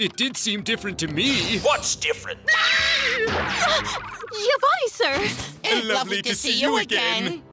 It did seem different to me. What's different? Giovanni, sir! Lovely to see you again.